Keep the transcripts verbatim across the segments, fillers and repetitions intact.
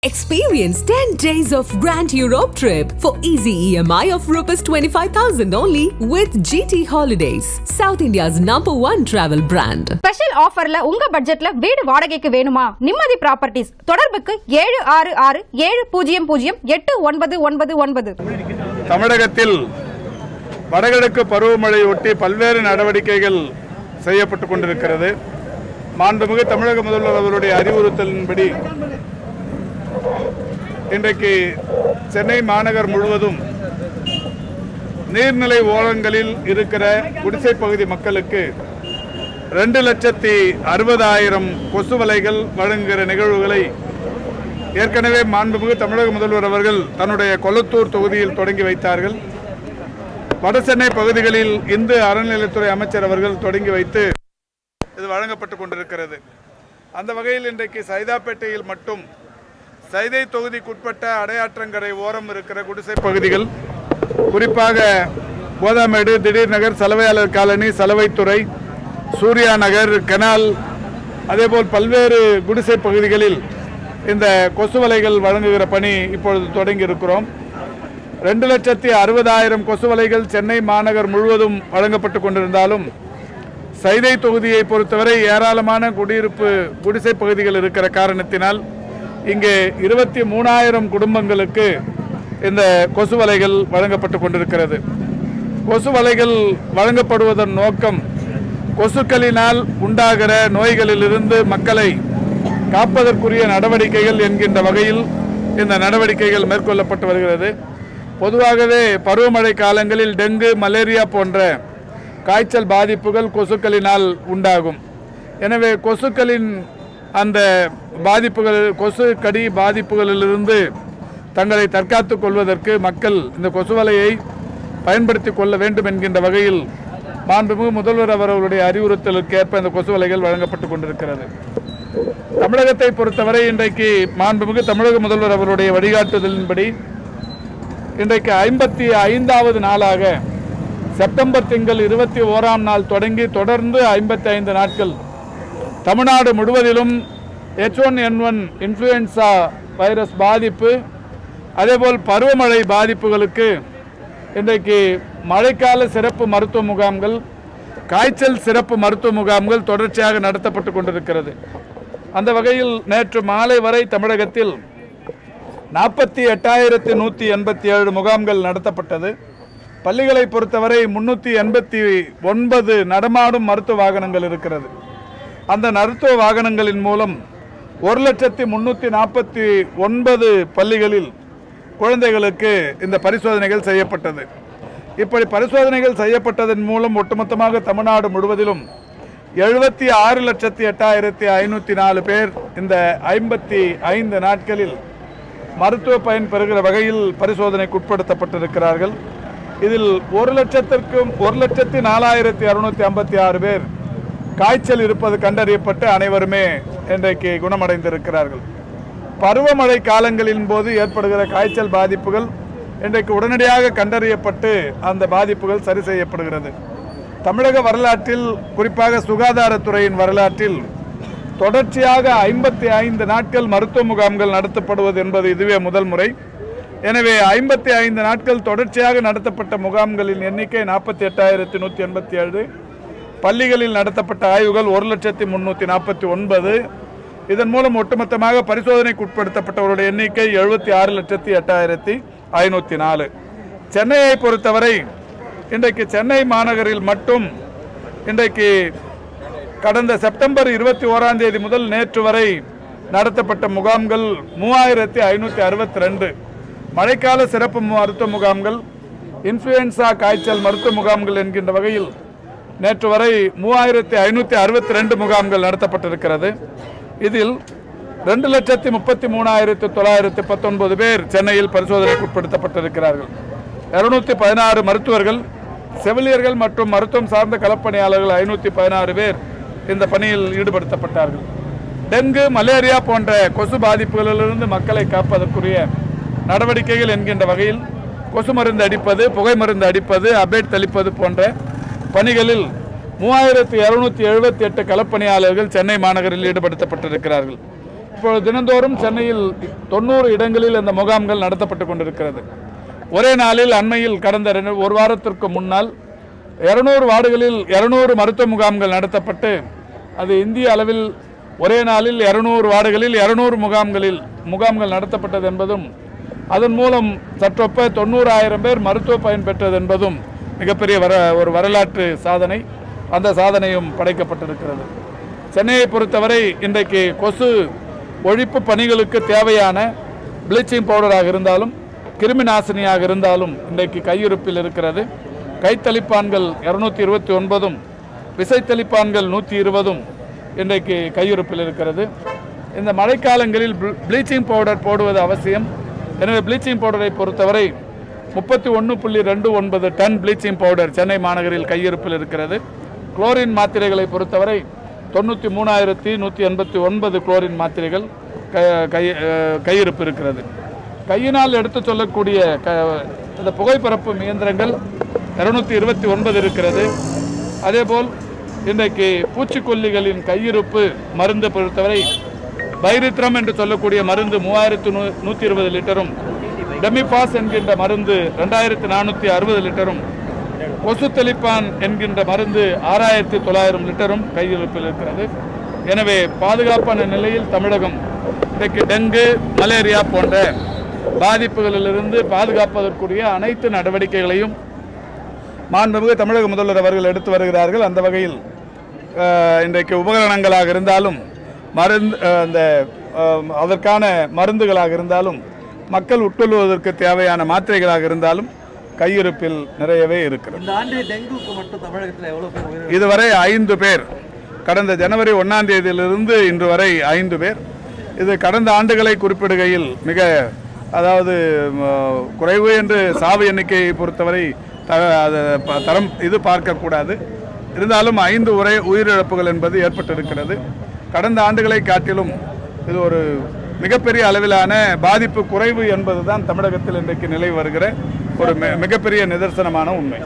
Experience ten days of Grand Europe trip for easy E M I of rupees twenty-five thousand only with G T Holidays, South India's number one travel brand. Special offerல உங்க பட்ஜெட்ல வீடு வாடகைக்கு வேணுமா? நிம்மதி properties. தொடர்புக்கு ஏழு ஆறு ஆறு ஏழு பூஜ்ஜியம் பூஜ்ஜியம் எட்டு ஒன்பது ஒன்பது ஒன்பது. தமிழகத்தில் வடகிழக்கு பருவமழை ஒட்டி பல்வேறு நடவடிக்கைகள் செய்யப்பட்டுக் கொண்டிருக்கிறது. மாண்புமிகு தமிழக முதல்வர் அவருடைய அறிவுறுத்தலின்படி இன்றைக்கு சென்னை மாநகர் முழுவதும் நீர்நிலை ஓரங்களில் இருக்கிற குடிசை பகுதி மக்களுக்கு ரெண்டு லட்சத்தி அறுபதாயிரம் கொசு வலைகள் வழங்குகிற நிகழ்வுகளை ஏற்கனவே மாண்புமிகு தமிழக முதல்வர் அவர்கள் தன்னுடைய கொளத்தூர் தொகுதியில் தொடங்கி வைத்தார்கள். வட சென்னை பகுதிகளில் இந்து அறநிலையத்துறை அமைச்சர் அவர்கள் தொடங்கி வைத்து இது வழங்கப்பட்டு கொண்டிருக்கிறது. அந்த வகையில் இன்றைக்கு சைதாப்பேட்டையில் மட்டும் சைதை தொகுதிக்குட்பட்ட அடையாற்றங்கரை ஓரம் இருக்கிற குடிசை பகுதிகள், குறிப்பாக போதாமேடு, திடீர் நகர், சலவையாளர் காலனி, சலவைத்துறை, சூர்யா நகர், கெனால், அதேபோல் பல்வேறு குடிசை பகுதிகளில் இந்த கொசு வலைகள் வழங்குகிற பணி இப்பொழுது தொடங்கி இருக்கிறோம். ரெண்டு லட்சத்தி அறுபதாயிரம் கொசு வலைகள் சென்னை மாநகர் முழுவதும் வழங்கப்பட்டு கொண்டிருந்தாலும் சைதை தொகுதியை பொறுத்தவரை ஏராளமான குடியிருப்பு குடிசை பகுதிகள் இருக்கிற காரணத்தினால் இங்கே இருபத்தி மூணாயிரம் குடும்பங்களுக்கு இந்த கொசு வலைகள் வழங்கப்பட்டு கொண்டிருக்கிறது. கொசு வலைகள் வழங்கப்படுவதன் நோக்கம் கொசுக்களினால் உண்டாகிற நோய்களிலிருந்து மக்களை காப்பதற்குரிய நடவடிக்கைகள் என்கின்ற வகையில் இந்த நடவடிக்கைகள் மேற்கொள்ளப்பட்டு வருகிறது. பொதுவாகவே பருவமழை காலங்களில் டெங்கு, மலேரியா போன்ற காய்ச்சல் பாதிப்புகள் கொசுக்களினால் உண்டாகும். எனவே கொசுக்களின் அந்த பாதிப்புகள், கொசு கடி பாதிப்புகளிலிருந்து தங்களை தற்காத்துக் கொள்வதற்கு மக்கள் இந்த கொசு வலையை பயன்படுத்தி கொள்ள வேண்டும் என்கின்ற வகையில் மாண்புமிகு முதல்வர் அவர்களுடைய அறிவுறுத்தலுக்கு ஏற்ப இந்த கொசு வலைகள் வழங்கப்பட்டு கொண்டிருக்கிறது. தமிழகத்தை பொறுத்தவரை இன்றைக்கு மாண்புமிகு தமிழக முதல்வர் அவருடைய வழிகாட்டுதலின்படி இன்றைக்கு ஐம்பத்தி ஐந்தாவது நாளாக செப்டம்பர் திங்கள் இருபத்தி ஓராம் நாள் தொடங்கி தொடர்ந்து ஐம்பத்தி ஐந்து நாட்கள் தமிழ்நாடு முழுவதிலும் H one N one influenza virus பாதிப்பு, அதேபோல் பருவமழை பாதிப்புகளுக்கு இன்றைக்கு மழைக்கால சிறப்பு மருத்துவ முகாம்கள், காய்ச்சல் சிறப்பு மருத்துவ முகாம்கள் தொடர்ச்சியாக நடத்தப்பட்டு கொண்டிருக்கிறது. அந்த வகையில் நேற்று மாலை வரை தமிழகத்தில் நாற்பத்தி எட்டாயிரத்தி நூற்றி எண்பத்தி ஏழு முகாம்கள் நடத்தப்பட்டது. பள்ளிகளை பொறுத்தவரை முன்னூற்றி எண்பத்தி ஒன்பது நடமாடும் மருத்துவ வாகனங்கள் இருக்கிறது. அந்த மருத்துவ வாகனங்களின் மூலம் ஒரு லட்சத்தி முன்னூற்றி நாற்பத்தி ஒன்பது பள்ளிகளில் குழந்தைகளுக்கு இந்த பரிசோதனைகள் செய்யப்பட்டது. இப்படி பரிசோதனைகள் செய்யப்பட்டதன் மூலம் ஒட்டுமொத்தமாக தமிழ்நாடு முழுவதிலும் எழுபத்தி ஆறு லட்சத்தி எட்டாயிரத்தி ஐநூற்றி நாலு பேர் இந்த ஐம்பத்தி ஐந்து நாட்களில் மருத்துவ பயன் பெறுகிற வகையில் பரிசோதனைக்கு உட்படுத்தப்பட்டிருக்கிறார்கள். இதில் ஒரு லட்சத்திற்கும் ஒரு லட்சத்தி நாலாயிரத்தி அறுநூற்றி ஐம்பத்தி ஆறு பேர் காய்ச்சல் இருப்பது கண்டறியப்பட்டு அனைவருமே இன்றைக்கு குணமடைந்திருக்கிறார்கள். பருவமழை காலங்களின் போது ஏற்படுகிற காய்ச்சல் பாதிப்புகள் இன்றைக்கு உடனடியாக கண்டறியப்பட்டு அந்த பாதிப்புகள் சரி செய்யப்படுகிறது. தமிழக வரலாற்றில், குறிப்பாக சுகாதாரத்துறையின் வரலாற்றில் தொடர்ச்சியாக ஐம்பத்தி ஐந்து நாட்கள் மருத்துவ முகாம்கள் நடத்தப்படுவது என்பது இதுவே முதல் முறை. எனவே ஐம்பத்தி ஐந்து நாட்கள் தொடர்ச்சியாக நடத்தப்பட்ட முகாம்களின் எண்ணிக்கை நாற்பத்தி எட்டாயிரத்தி நூற்றி எண்பத்தி ஏழு. பள்ளிகளில் நடத்தப்பட்ட ஆய்வுகள் ஒரு லட்சத்தி முன்னூற்றி நாற்பத்தி ஒன்பது. இதன் மூலம் ஒட்டுமொத்தமாக பரிசோதனைக்கு உட்படுத்தப்பட்டவருடைய எண்ணிக்கை எழுபத்தி ஆறு லட்சத்தி எட்டாயிரத்தி ஐநூற்றி நாலு. சென்னையை பொறுத்தவரை இன்றைக்கு சென்னை மாநகரில் மட்டும் இன்றைக்கு கடந்த செப்டம்பர் இருபத்தி ஓராம் தேதி முதல் நேற்று வரை நடத்தப்பட்ட முகாம்கள் மூவாயிரத்தி ஐநூற்றி அறுபத்தி ரெண்டு. மழைக்கால சிறப்பு மருத்துவ முகாம்கள், இன்ஃப்ளூயன்சா காய்ச்சல் மருத்துவ முகாம்கள் என்கின்ற வகையில் நேற்று வரை மூவாயிரத்தி ஐநூற்றி அறுபத்தி ரெண்டு முகாம்கள் நடத்தப்பட்டிருக்கிறது. இதில் ரெண்டு லட்சத்தி முப்பத்தி மூணாயிரத்தி தொள்ளாயிரத்தி பத்தொன்பது பேர் சென்னையில் பரிசோதனைக்கு உட்படுத்தப்பட்டிருக்கிறார்கள். இருநூத்தி பதினாறு மருத்துவர்கள், செவிலியர்கள் மற்றும் மருத்துவம் சார்ந்த களப்பணியாளர்கள் ஐநூற்றி பதினாறு பேர் இந்த பணியில் ஈடுபடுத்தப்பட்டார்கள். டெங்கு, மலேரியா போன்ற கொசு பாதிப்புகளிலிருந்து மக்களை காப்பதற்குரிய நடவடிக்கைகள் என்கின்ற வகையில் கொசு மருந்து அடிப்பது, புகை மருந்து அடிப்பது, அபேட் தெளிப்பது போன்ற பணிகளில் மூவாயிரத்தி இருநூற்றி எழுபத்தி எட்டு களப்பணியாளர்கள் சென்னை மாநகரில் ஈடுபடுத்தப்பட்டிருக்கிறார்கள். இப்பொழுது தினந்தோறும் சென்னையில் தொண்ணூறு இடங்களில் இந்த முகாம்கள் நடத்தப்பட்டு கொண்டிருக்கிறது. ஒரே நாளில் அண்மையில் கடந்த ஒரு வாரத்திற்கு முன்னால் இருநூறு வார்டுகளில் இருநூறு மருத்துவ முகாம்கள் நடத்தப்பட்டு அது இந்திய அளவில் ஒரே நாளில் இருநூறு வார்டுகளில் இருநூறு முகாம்களில் முகாம்கள் நடத்தப்பட்டது என்பதும் அதன் மூலம் சற்றொப்ப தொண்ணூறாயிரம் பேர் மருத்துவ பயன் பெற்றது என்பதும் மிகப்பெரிய வர ஒரு வரலாற்று சாதனை. அந்த சாதனையும் படைக்கப்பட்டிருக்கிறது. சென்னையை பொறுத்தவரை இன்றைக்கு கொசு ஒழிப்பு பணிகளுக்கு தேவையான ப்ளீச்சிங் பவுடராக இருந்தாலும் கிருமி நாசினியாக இருந்தாலும் இன்றைக்கு கையிருப்பில் இருக்கிறது. கைத்தளிப்பான்கள் இருநூத்தி இருபத்தி ஒன்பதும் விசைத்தளிப்பான்கள் நூற்றி இருபதும் இன்றைக்கு கையிருப்பில் இருக்கிறது. இந்த மழைக்காலங்களில் ப்ளீச்சிங் பவுடர் போடுவது அவசியம். எனவே ப்ளீச்சிங் பவுடரை பொறுத்தவரை முப்பத்தி ஒன்று புள்ளி ரெண்டு ஒன்பது டன் ப்ளீச்சிங் பவுடர் சென்னை மாநகரில் கையிருப்பில் இருக்கிறது. குளோரின் மாத்திரைகளை பொறுத்தவரை தொண்ணூற்றி மூணாயிரத்தி நூற்றி எண்பத்தி ஒன்பது குளோரின் மாத்திரைகள் கை கையிருப்பு இருக்கிறது. கையினால் எடுத்து சொல்லக்கூடிய க இந்த புகைப்பரப்பு இயந்திரங்கள் இருநூற்றி இருபத்தி ஒன்பது இருக்கிறது. அதேபோல் இன்றைக்கு பூச்சிக்கொல்லிகளின் கையிருப்பு மருந்து பொறுத்தவரை பைரித்ரம் என்று சொல்லக்கூடிய மருந்து மூவாயிரத்து நூ நூற்றி இருபது லிட்டரும் டெமிபாஸ் என்கின்ற மருந்து ரெண்டாயிரத்தி நானூற்றி அறுபது லிட்டரும் கொசு தெளிப்பான் என்கின்ற மருந்து ஆறாயிரத்தி தொள்ளாயிரம் லிட்டரும் கையிருப்பில் இருக்கிறது. எனவே பாதுகாப்பான நிலையில் தமிழகம் இன்றைக்கு டெங்கு மலேரியா போன்ற பாதிப்புகளிலிருந்து பாதுகாப்பதற்குரிய அனைத்து நடவடிக்கைகளையும் மாண்புமிகு தமிழக முதல்வர் அவர்கள் எடுத்து வருகிறார்கள். அந்த வகையில் இன்றைக்கு உபகரணங்களாக இருந்தாலும் மருந்து அந்த அதற்கான மருந்துகளாக இருந்தாலும் மக்கள் உட்கொள்வதற்கு தேவையான மாத்திரைகளாக இருந்தாலும் கையிருப்பில் நிறையவே இருக்கிறது. இதுவரை ஐந்து பேர் கடந்த ஜனவரி ஒன்றாம் தேதியிலிருந்து இன்று வரை ஐந்து பேர். இது கடந்த ஆண்டுகளை குறிப்பிடுகையில் மிக அதாவது குறைவு என்று சாவு எண்ணிக்கையை பொறுத்தவரை தரம் இது பார்க்கக்கூடாது. இருந்தாலும் ஐந்து உரை உயிரிழப்புகள் என்பது ஏற்பட்டிருக்கிறது. கடந்த ஆண்டுகளை காட்டிலும் இது ஒரு மிகப்பெரிய அளவிலான பாதிப்பு குறைவு என்பதுதான் தமிழகத்தில் இன்றைக்கு நிலை வருகிற ஒரு மிகப்பெரிய நிதர்சனமான உண்மை.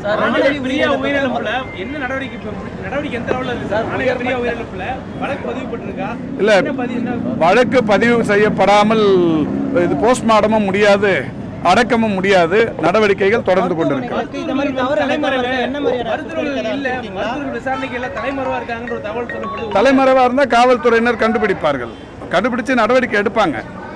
இல்ல வழக்கு பதிவு செய்யப்படாமல் இது போஸ்ட்மார்ட்டமும் முடியாது, அடக்கமும் முடியாது. நடவடிக்கைகள் தொடர்ந்து கொண்டிருக்கிறது. தலைமறைவா இருந்தா காவல்துறையினர் கண்டுபிடிப்பார்கள், கண்டுபிடிச்சு நடவடிக்கை எடுப்பாங்க.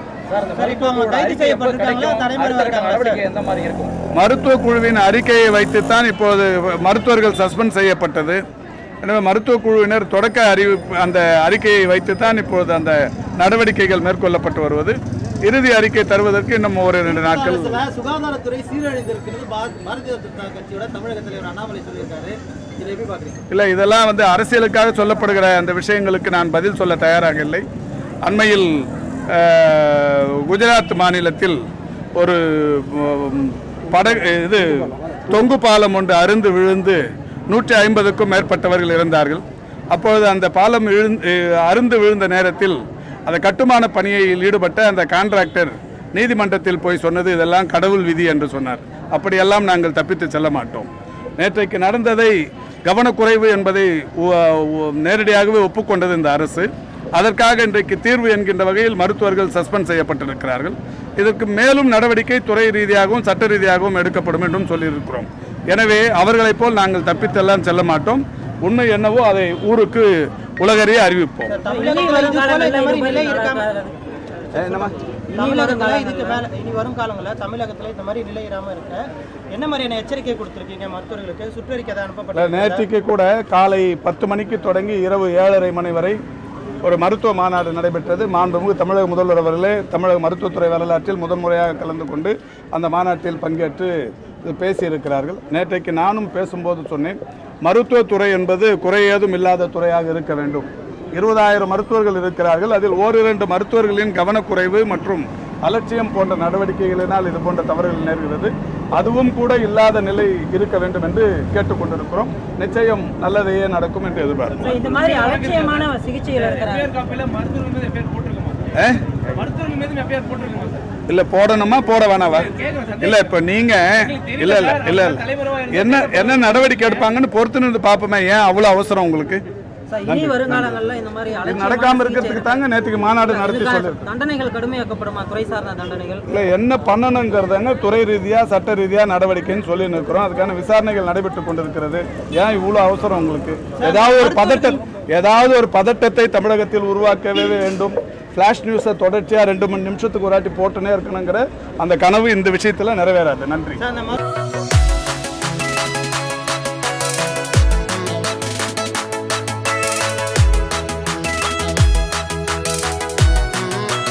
மருத்துவ குழுவின் அறிக்கையை வைத்துத்தான் இப்போது மருத்துவர்கள் சஸ்பெண்ட் செய்யப்பட்டது. எனவே மருத்துவ குழுவினர் தொடக்க அறிவிப்பு அந்த அறிக்கையை வைத்துத்தான் இப்போது அந்த நடவடிக்கைகள் மேற்கொள்ளப்பட்டு வருவது. இறுதி அறிக்கை தருவதற்கு இன்னும் ஒரு இரண்டு நாட்கள். சுகாதாரத்துறை சீரழிந்திருக்கிறது பாரதிய ஜனதா கட்சியோட தமிழக தலைவர் அண்ணாமலை சொல்லியிருக்காரு. இதை எப்படி பார்க்குறீங்க? இல்லை, இதெல்லாம் வந்து அரசியலுக்காக சொல்லப்படுகிற அந்த விஷயங்களுக்கு நான் பதில் சொல்ல தயாராக இல்லை. அண்மையில் குஜராத் மாநிலத்தில் ஒரு பட இது தொங்கு பாலம் ஒன்று அருந்து விழுந்து நூற்றி ஐம்பதுக்கும் மேற்பட்டவர்கள் இருந்தார்கள். அப்பொழுது அந்த பாலம் விழுந்து அருந்து விழுந்த நேரத்தில் அந்த கட்டுமான பணியில் ஈடுபட்ட அந்த கான்ட்ராக்டர் நீதிமன்றத்தில் போய் சொன்னது இதெல்லாம் கடவுள் விதி என்று சொன்னார். அப்படியெல்லாம் நாங்கள் தப்பித்து செல்ல மாட்டோம். நேற்றைக்கு நடந்ததை கவனக்குறைவு என்பதை நேரடியாகவே ஒப்புக்கொண்டது இந்த அரசு. அதற்காக இன்றைக்கு தீர்வு என்கின்ற வகையில் மருத்துவர்கள் சஸ்பெண்ட் செய்யப்பட்டிருக்கிறார்கள். இதற்கு மேலும் நடவடிக்கை துறை ரீதியாகவும் சட்ட ரீதியாகவும் எடுக்கப்படும் என்றும் சொல்லியிருக்கிறோம். எனவே அவர்களைப் போல் நாங்கள் தப்பித்தெல்லாம் செல்ல மாட்டோம். உண்மை என்னவோ அதை ஊருக்கு உலகறிய அறிவிப்போம். நேற்றுக்கு கூட காலை பத்து மணிக்கு தொடங்கி இரவு ஏழரை மணி வரை ஒரு மருத்துவ மாநாடு நடைபெற்றது. மாண்புமிகு தமிழக முதல்வர் அவர்களே தமிழக மருத்துவத்துறை வரலாற்றில் முதன்முறையாக கலந்து கொண்டு அந்த மாநாட்டில் பங்கேற்று பேசியிருக்கிறார்கள். நேற்றைக்கு நானும் பேசும்போது சொன்னேன், மருத்துவத்துறை என்பது குறை ஏதும் இல்லாத துறையாக இருக்க வேண்டும். இருபதாயிரம் மருத்துவர்கள் இருக்கிறார்கள். அதில் ஓரிரண்டு மருத்துவர்களின் கவனக்குறைவு மற்றும் அலட்சியம் போன்ற நடவடிக்கைகளினால் இது போன்ற தவறுகள் நேர்கிறது. அதுவும் கூட இல்லாத நிலை இருக்க வேண்டும் என்று கேட்டுக்கொண்டிருக்கிறோம். நிச்சயம் நல்லதையே நடக்கும் என்று எதிர்பார்க்கிறோம். இல்ல போடணுமா போட வேணாவா? இல்ல இப்ப நீங்க இல்ல இல்ல இல்ல இல்ல என்ன என்ன நடவடிக்கை எடுப்பாங்கன்னு பொறுத்து நின்று பாப்போமே. ஏன் அவ்வளவு அவசரம் உங்களுக்கு? இனி வருங்காலங்களில் இந்த மாதிரி இது நடக்காம இருக்கிறதுக்கு தாங்க நேற்றுக்கு மாநாடு நடத்தி சொல்லியிருக்கோம். தண்டனைகள் கடுமையாக்கப்படுமா துறை சார்ந்த தண்டனைகள்? இல்லை, என்ன பண்ணணுங்கிறதாங்க துறை ரீதியாக சட்ட ரீதியாக நடவடிக்கைன்னு சொல்லி நிற்கிறோம். அதுக்கான விசாரணைகள் நடைபெற்று கொண்டிருக்கிறது. ஏன் இவ்வளோ அவசரம் உங்களுக்கு? ஏதாவது ஒரு பதட்டம் ஏதாவது ஒரு பதட்டத்தை தமிழகத்தில் உருவாக்கவே வேண்டும். ஃப்ளாஷ் நியூஸை தொடர்ச்சியாக ரெண்டு மூணு நிமிஷத்துக்கு ஒரு வாட்டி போட்டுனே இருக்கணுங்கிற அந்த கனவு இந்த விஷயத்தில் நிறைவேறாது. நன்றி.